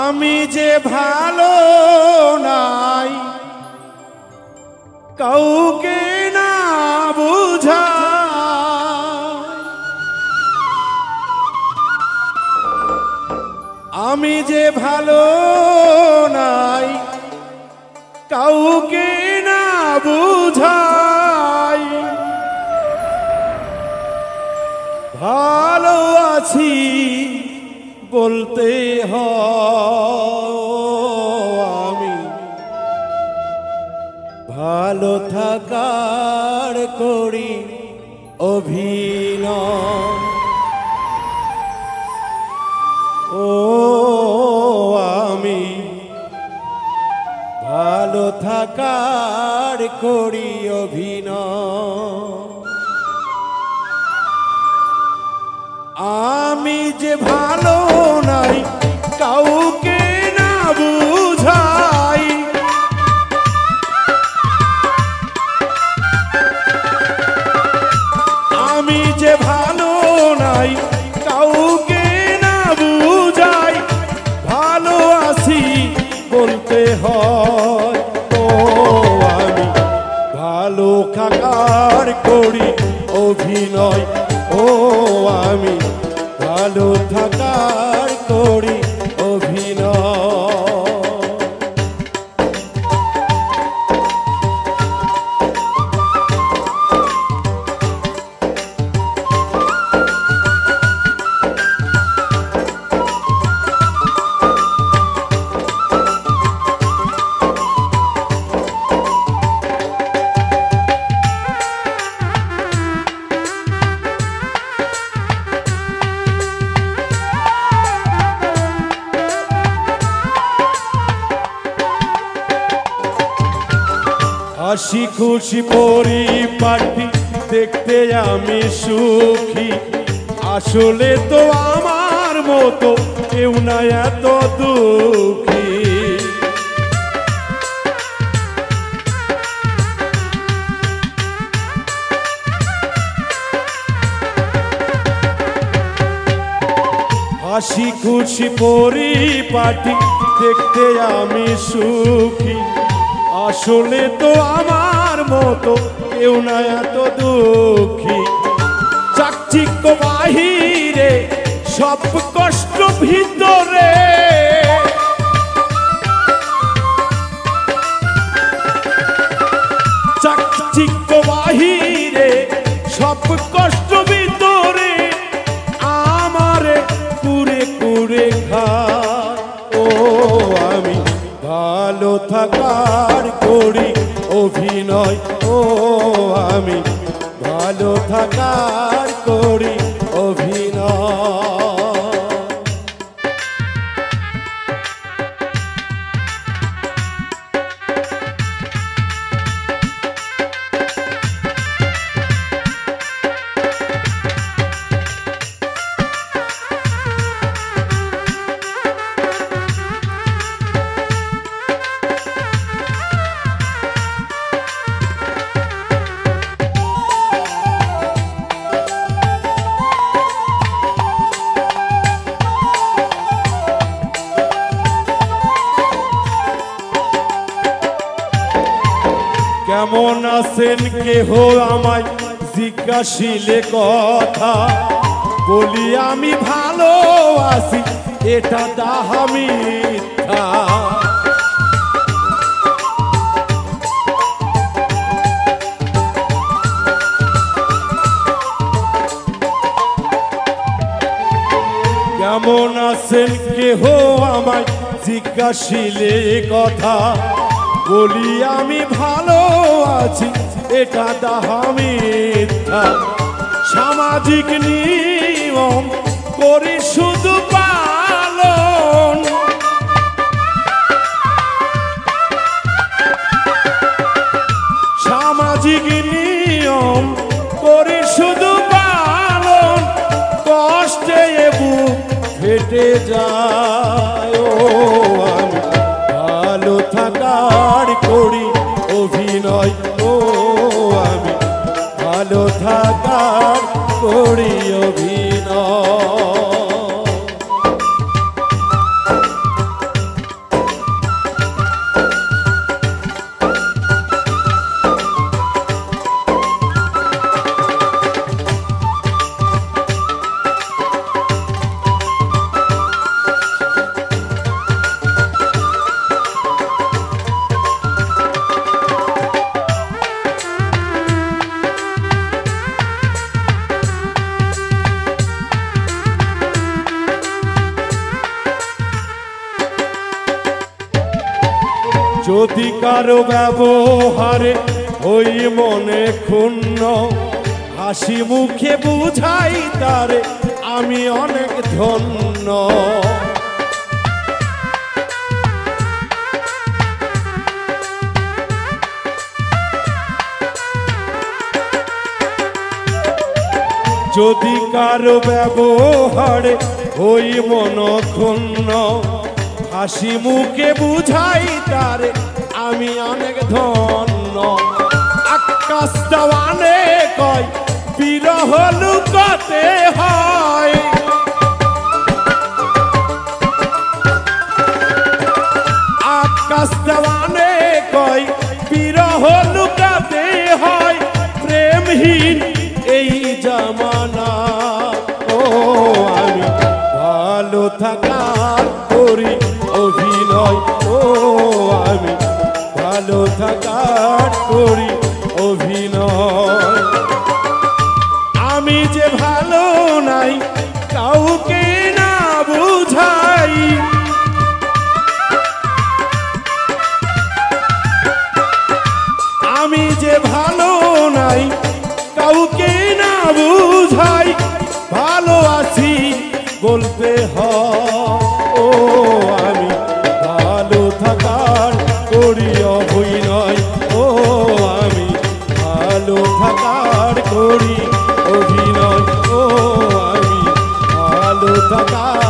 আমি যে ভালো নাই কাউকে না বুঝা, আমি যে ভালো নাই কাউকে না বুঝাই, ভালো আছি বলতে আমি ভালো থাকার করি অভিনয়। ও আমি ভালো থাকার করি অভিনয়। আমি যে ভালো নাই কাউকে না বুঝাই, আমি যে ভালো নাই কাউকে না বুঝাই, ভালো আছি বলতে হয়। ও আমি ভালো থাকার করি অভিনয়। ও আমি ভালো থাকার করি অভিনয়। হাসি খুশি পরিপাটি দেখতে আমি সুখী, আসলে তো আমার মতো কেউ না এত দুঃখী। হাসি খুশি পরিপাটি দেখতে আমি সুখী, আসলে তো আমার মতো কেউ না এত দুঃখী। চাকচিক্য বাহিরে সব কষ্ট ভিতরে, চাকচিক্য বাহিরে সব কষ্ট ভিতরে, আমারে কুরে কুরে খায়। ও আমি ভালো থাকার করি অভিনয়। ও আমি ভালো থাকার করি অভিনয়। কেমন আছেন কেহ আমায় জিজ্ঞাসিলে কথা, বলি আমি ভালো আছি এটা তাহা মিথ্যা। কেমন আছেন কেহ আমায় জিজ্ঞাসিলে কথা, বলি আমি ভালো আছি এটা তাহা মিথ্যা। সামাজিক নিয়ম করি শুধু পালন, সামাজিক নিয়ম করি শুধু পালন, কষ্টে বুক ফেটে যায়। ও আমি ভালো থাকার করি অভিনয়। ও আমি ভালো থাকার করি অভিনয়। যদি কারো ব্যবহারে ওই মনে ক্ষুণ্ণ, হাসি মুখে বুঝাই তারে আমি অনেক ধন্য। যদি কারো ব্যবহারে ওই মন ক্ষুণ্ণ, হাসি মুখে বুঝাই তারে আমি অনেক ধন্য। আকাশ দেওয়ানে কয় বিরহ লুকাতে হয়, আকাশ দেওয়ানে কয় বিরহ লুকাতে হয়। প্রেমহীন এই জামানা, ও আমি ভালো থাকার করি অভিনয়, ও আমি ভালো থাকার করি অভিনয়। আমি যে ভালো নাই কাউকে না বুঝাই, আমি যে ভালো নাই কাউকে না বুঝাই। ভালো আছি বলতে হয়, ও আমি ভালো থাকার করি অভিনয়, ও আমি ভালো থাকার করি অভিনয়, ও আমি ভালো থাকার